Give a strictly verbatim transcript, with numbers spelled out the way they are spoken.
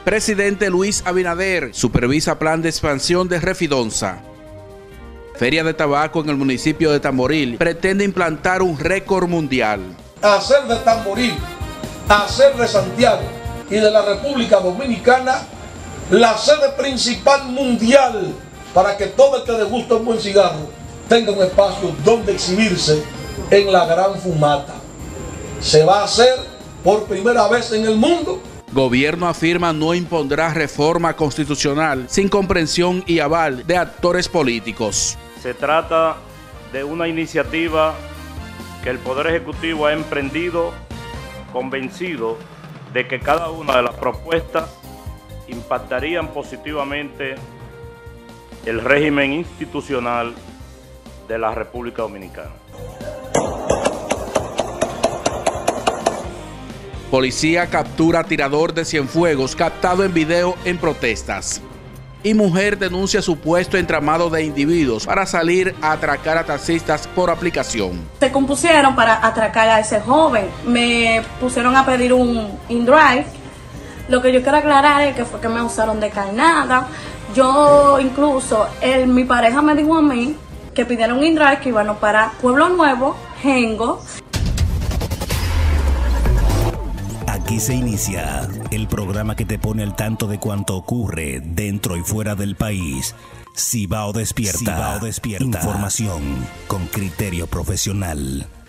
Presidente Luis Abinader supervisa plan de expansión de Refidonza. Feria de tabaco en el municipio de Tamboril pretende implantar un récord mundial. Hacer de Tamboril, hacer de Santiago y de la República Dominicana la sede principal mundial para que todo el que le gusta un buen cigarro tenga un espacio donde exhibirse en la gran fumata. Se va a hacer por primera vez en el mundo. Gobierno afirma no impondrá reforma constitucional sin comprensión y aval de actores políticos. Se trata de una iniciativa que el Poder Ejecutivo ha emprendido convencido de que cada una de las propuestas impactarían positivamente el régimen institucional de la República Dominicana. Policía captura tirador de Cienfuegos captado en video en protestas. Y mujer denuncia supuesto entramado de individuos para salir a atracar a taxistas por aplicación. Se compusieron para atracar a ese joven. Me pusieron a pedir un InDrive. Lo que yo quiero aclarar es que fue que me usaron de carnada. Yo incluso, el, mi pareja me dijo a mí que pidieron un InDrive que iban para Pueblo Nuevo, Jengo. Aquí se inicia el programa que te pone al tanto de cuanto ocurre dentro y fuera del país. Cibao Despierta. Cibao Despierta. Información con criterio profesional.